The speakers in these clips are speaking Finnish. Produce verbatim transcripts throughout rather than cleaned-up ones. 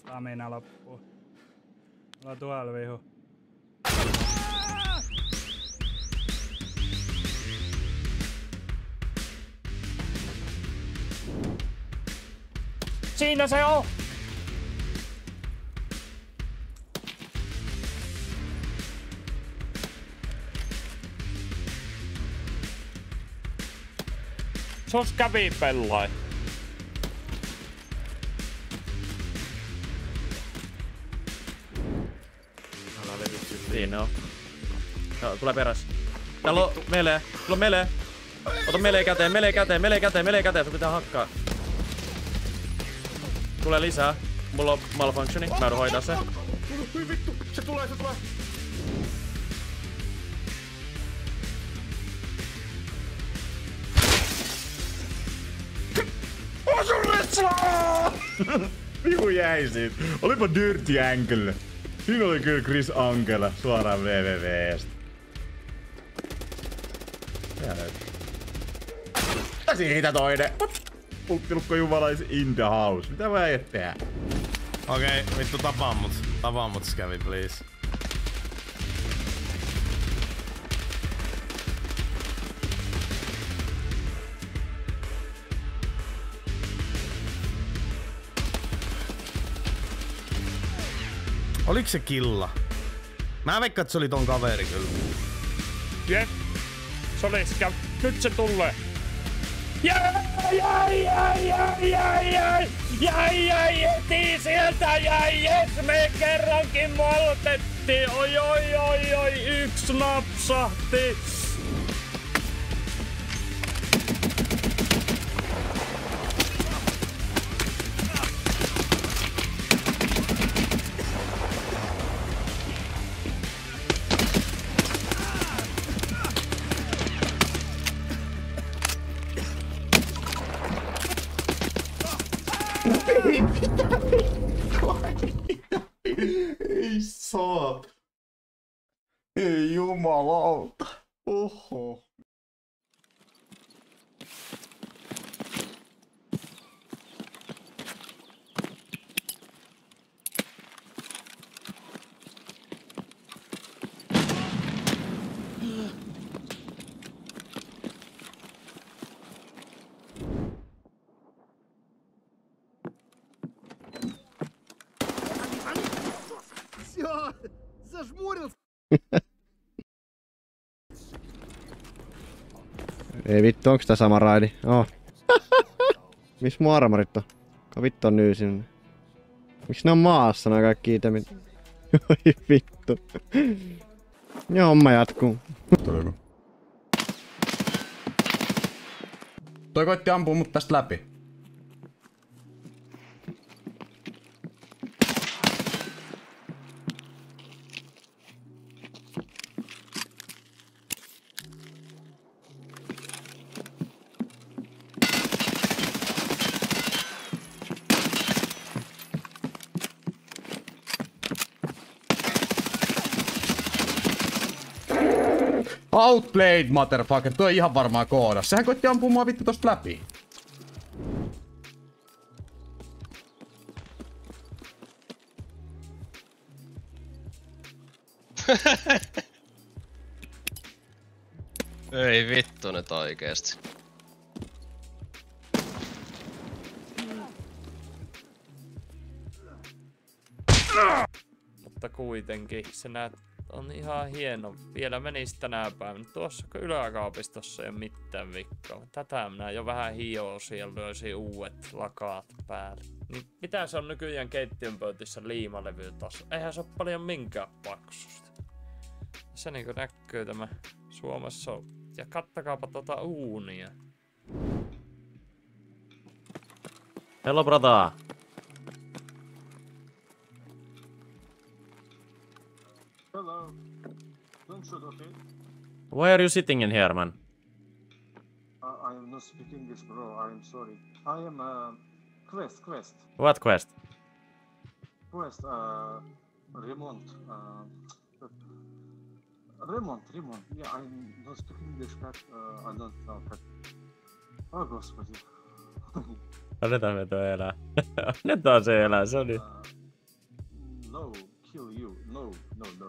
Stamina loppuu. Mulla on tuolla vihu. Siinä se on! Sos kävi pellai. Siinä on. No, tulee perässä. Täällä on melee. Täällä on melee. Ota melee käteen, melee käteen, melee käteen, melee käteen. Sun pitää hakkaa. Tulee lisää. Mulla on malfunctioni. Mä joudun hoitaa se. Hyi vittu! Se tulee, se tulee! Vihu jäi siitä. Olipa Dirty Ankle. Siinä oli kyllä Chris Angela suoraan W W E:stä. Ja siitä toinen. Pulttilukko jumalais in the house. Mitä mä äijät tehdä? Okei, okay, vittu tapaa mut. Tapaa mut Scavi, please. Oliks se killa? Mä veikkaan, että se oli ton kaveri kyllä. Jep. Se oli Scav. Nyt se tulee. Jäi, jäi, jäi, jäi, jäi, jäi, jäi, jäi, heti sieltä jäi, jes, me kerrankin moltettiin, oi, oi, oi, oi, yksi napsahti. Ei mitään vittua, ei saat. Ei jumalauta. Oho. Ei vittu, onks tää sama raidi? Oh. Miss mun armorit on? Ka vittu on nyysin. Miks ne on maassa nää kaikki itemit? Oi vittu. Ja homma jatkuu. Tuleeko? Toi koitti ampua mut tästä läpi. Outplayed, motherfucker. Tuo on ihan varmaan koodas. Sehän koitti ampua mua vittu tosta läpi. Ei vittu nyt oikeesti. Mutta kuitenkin se näet on ihan hieno. Vielä menis tänä päivänä. Tuossa yläkaapistossa ei oo mitään vikkaa. Tätä minä jo vähän hioo siellä löysin uudet lakaat päälle. Niin mitä se on nykyään keittiön pöytissä liimalevy taso? Eihän se oo paljon minkään paksusta. Se niinku näkyy tämä Suomessa on. Ja kattakaapa tota uunia. Hello, brother. Hello. Don't shoot, okay? Why are you sitting in here, man? Uh, I am not speaking English, bro. I am sorry. I am uh, quest, quest, What quest? quest. Uh, remont. Uh, remont, remont. Yeah, I'm not speaking English, but uh, I don't know. But... Oh, господи. Annetaan me tuo elää. Annetaan se elää, se on nyt. Uh,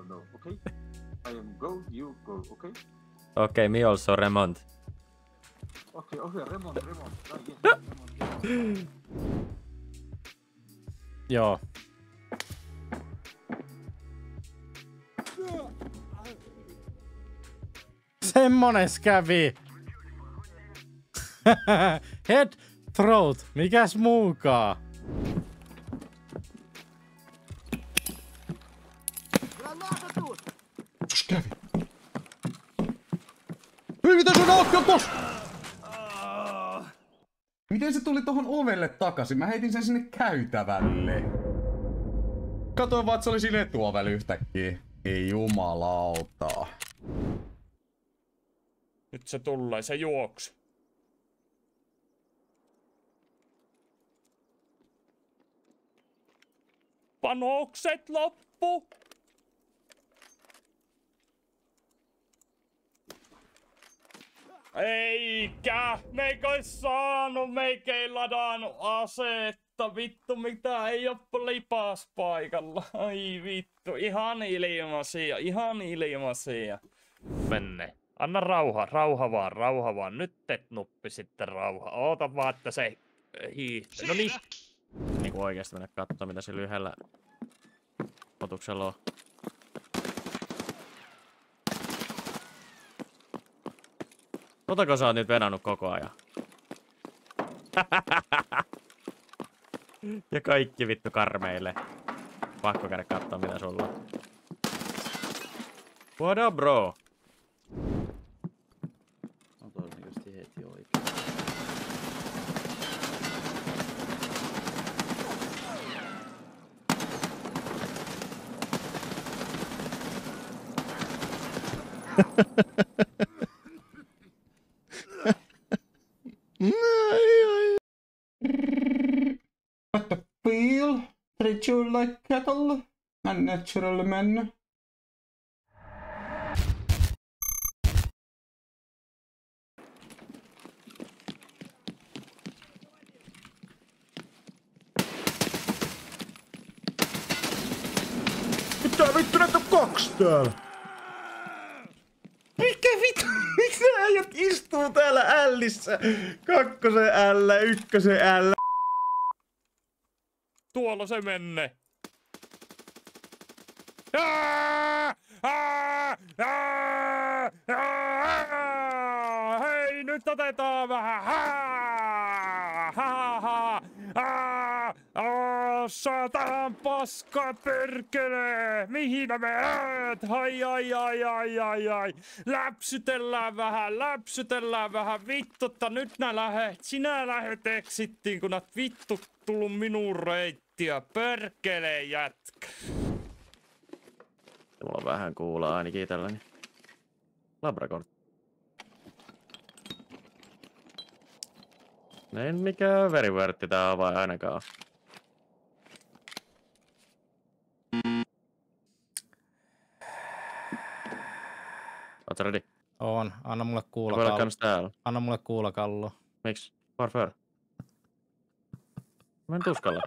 no, okay? I am go, you go, okay? Okay, me also Remont. Okay, okay, Remont, Remont. Ah, yes, Remont, Remont. Joo. Semmones kävi. Head, throat. Mikäs muukaa? Tos kävi. Hyi, mitä sun aukko tos? Miten se tuli tohon ovelle takaisin? Mä heitin sen sinne käytävälle. Katoin vaan, että se oli siinä etuovelle yhtäkkiä. Ei jumalauta. Nyt se tulee, se juoksi. Panokset loppu! Eikä! Meikö ois saanut, meikä ei ladannut asetta. Vittu mitä ei oo lipas paikalla. Ai vittu, ihan ilmaisia, ihan ilmaisia. Menne. Anna rauha, rauha vaan, rauha vaan. Nyt et nuppi sitten rauha. Oota vaan, että se hiihtyy. No niin. Niinku oikeesti mennä kattoo mitä sillä yhdellä otuksella on. Otako sä oot nyt vedannut koko ajan? Ja kaikki vittu karmeille. Pakko käydä kattoo mitä sulla on. What up, bro? On todennäköisesti heti oikein. What the feel? Treat you like cattle? Unnatural men. Mitä vittu näitä on kaksi täällä? Mikä vittu? Miksi nää äijät istuu täällä ällissä? Kakkosen ällä, ykkösen ällä. Tuolla se menne. Aa! Aa! Aa! Aa! Hei, nyt otetaan vähän. Haa! Haa! Haa! Aa! Aa! Saatanan paska perkele! Mihin me menet? Ai ai ai ai ai ai! Läpsytellään vähän, läpsytellään vähän. Vittu, nyt nää lähet. Sinä lähet exittiin, kun nää vittu tullut minun reittiä. Perkele jätkä. Mulla on vähän kuulaa ainakin itselläni. Labrakortti. Ei mikään verivörtti tää avain ainakaan. Oot sä ready? On. Anna mulle Voi olla kuulakallo. kans täällä. Anna mulle kuulakallo. Miks? Warfare. Mä en tuskalla.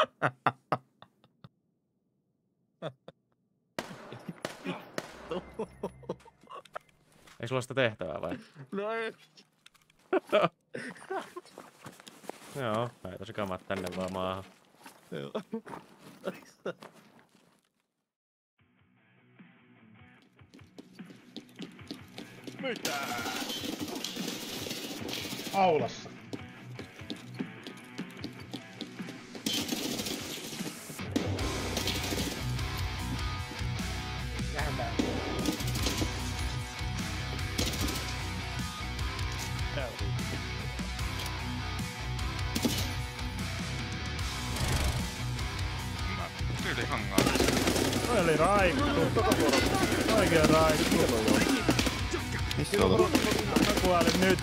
Ei sulla sitä tehtävää vai? No ei. Joo, heitä se kamat tänne vaan maahan. Joo. Mitä? Aulassa. Jähdään. Tyyli hangaa. Toi oli raikku. Oikein raikku. Missä on? Mä kuolin nyt.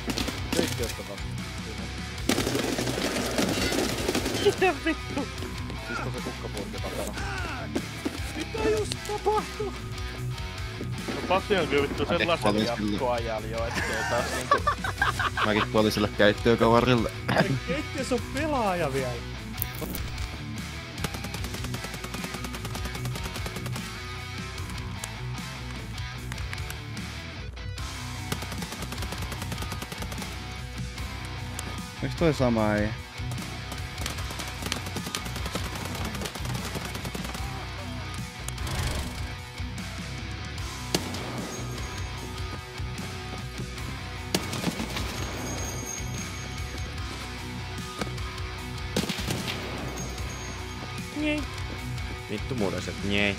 Mitä vittu? Siis on se kukkapuolta takana. Mitä just tapahtuu? No Pasi on kyllä vittu sellaisen jatkoajalla jo, ettei taas niinku... Mäkin kuolin sille keittiökavarille. Keittiössä on pelaaja vielä. toi sama ei? Vittu muodoiset, njei.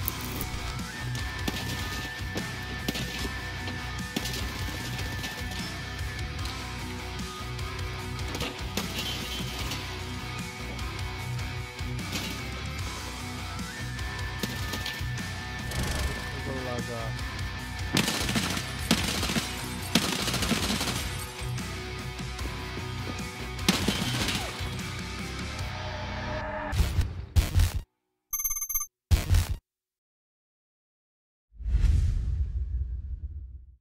Tullaankaan.